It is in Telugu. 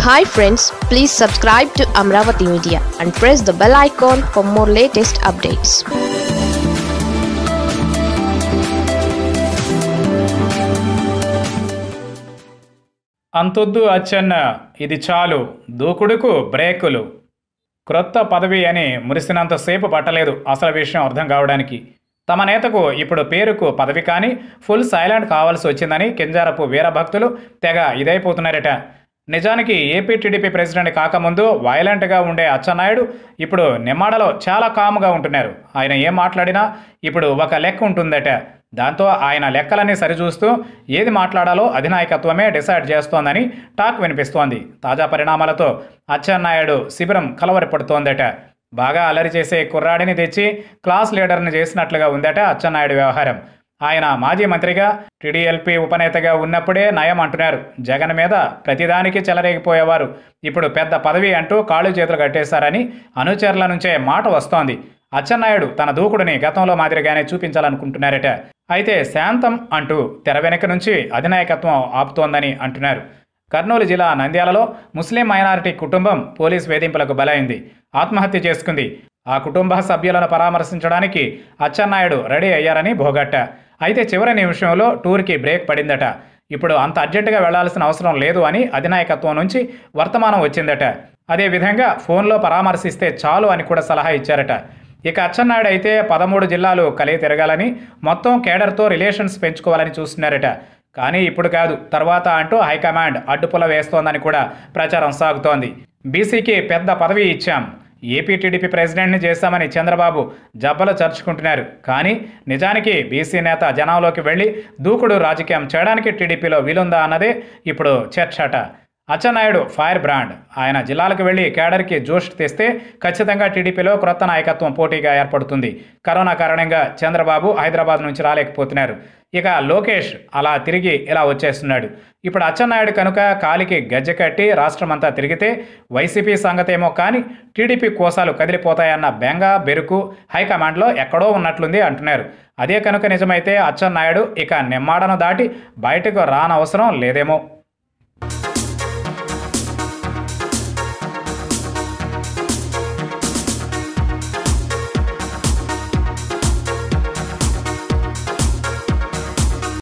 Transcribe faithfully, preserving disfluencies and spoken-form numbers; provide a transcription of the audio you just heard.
Hi friends, please subscribe to Amaravathi Media and press the bell icon for more latest updates. అంతొద్దు Atchanna, ఇది చాలు, దూకుడుకు బ్రేకులు. క్రొత్త పదవి అని మురిసినంతసేపు పట్టలేదు అసలు విషయం అర్థం కావడానికి. తమ నేతకు ఇప్పుడు పేరుకు పదవి కానీ ఫుల్ సైలెంట్ కావాల్సి వచ్చిందని కింజారపు వీరభక్తులు తెగ ఇదైపోతున్నారట. నిజానికి ఏపీ టీడీపీ ప్రెసిడెంట్ కాకముందు వైలెంట్గా ఉండే అచ్చెన్నాయుడు ఇప్పుడు నిమ్మాడలో చాలా కామ్గా ఉంటున్నారు. ఆయన ఏం మాట్లాడినా ఇప్పుడు ఒక లెక్క ఉంటుందట. దాంతో ఆయన లెక్కలన్నీ సరిచూస్తూ ఏది మాట్లాడాలో అధినాయకత్వమే డిసైడ్ చేస్తోందని టాక్ వినిపిస్తోంది. తాజా పరిణామాలతో అచ్చెన్నాయుడు శిబిరం కలవరపడుతోందట. బాగా అల్లరి చేసే కుర్రాడిని తెచ్చి క్లాస్ లీడర్ని చేసినట్లుగా ఉందట అచ్చెన్నాయుడు వ్యవహారం. ఆయన మాజీ మంత్రిగా టీడీఎల్పీ ఉపనేతగా ఉన్నప్పుడే నయం అంటున్నారు. జగన్ మీద ప్రతిదానికి చెలరేగిపోయేవారు ఇప్పుడు పెద్ద పదవి అంటూ కాళ్ళు చేతులు కట్టేశారని అనుచరుల నుంచే మాట వస్తోంది. అచ్చెన్నాయుడు తన దూకుడుని గతంలో మాదిరిగానే చూపించాలనుకుంటున్నారట. అయితే శాంతం అంటూ తెర వెనుక నుంచి అధినాయకత్వం ఆపుతోందని అంటున్నారు. కర్నూలు జిల్లా నంద్యాలలో ముస్లిం మైనారిటీ కుటుంబం పోలీస్ వేధింపులకు బలైంది, ఆత్మహత్య చేసుకుంది. ఆ కుటుంబ సభ్యులను పరామర్శించడానికి అచ్చెన్నాయుడు రెడీ అయ్యారని భోగట్ట. అయితే చివరి నిమిషంలో టూర్కి బ్రేక్ పడిందట. ఇప్పుడు అంత అర్జెంటుగా వెళ్లాల్సిన అవసరం లేదు అని అధినాయకత్వం నుంచి వర్తమానం వచ్చిందట. అదేవిధంగా ఫోన్లో పరామర్శిస్తే చాలు అని కూడా సలహా ఇచ్చారట. ఇక అచ్చెన్నాయుడు అయితే పదమూడు జిల్లాలు కలిగి తిరగాలని, మొత్తం కేడర్తో రిలేషన్స్ పెంచుకోవాలని చూస్తున్నారట. కానీ ఇప్పుడు కాదు, తర్వాత అంటూ హైకమాండ్ అడ్డుపుల వేస్తోందని కూడా ప్రచారం సాగుతోంది. బీసీకి పెద్ద పదవి ఇచ్చాం, ఏపీ టీడీపీ ప్రెసిడెంట్ని చేశామని చంద్రబాబు జబ్బలు చర్చుకుంటున్నారు. కానీ నిజానికి బీసీ నేత జనంలోకి వెళ్ళి దూకుడు రాజకీయం చేయడానికి టీడీపీలో వీలుందా అన్నదే ఇప్పుడు చర్చట. Atchannaidu fire brand. ఆయన జిల్లాలకు వెళ్లి కేడర్కి జోష్ తెస్తే ఖచ్చితంగా టీడీపీలో క్రొత్త నాయకత్వం పోటీగా ఏర్పడుతుంది. కరోనా కారణంగా చంద్రబాబు హైదరాబాద్ నుంచి రాలేకపోతున్నారు. ఇక లోకేష్ అలా తిరిగి ఇలా వచ్చేస్తున్నాడు. ఇప్పుడు అచ్చెన్నాయుడు కనుక కాలికి గజ్జె కట్టి రాష్ట్రమంతా తిరిగితే వైసీపీ సంగతేమో కానీ టీడీపీ కోసాలు కదిలిపోతాయన్న బెంగ బెరుకు హైకమాండ్లో ఎక్కడో ఉన్నట్లుంది అంటున్నారు. అదే కనుక నిజమైతే అచ్చెన్నాయుడు ఇక నిమ్మాడను దాటి బయటకు రానవసరం లేదేమో.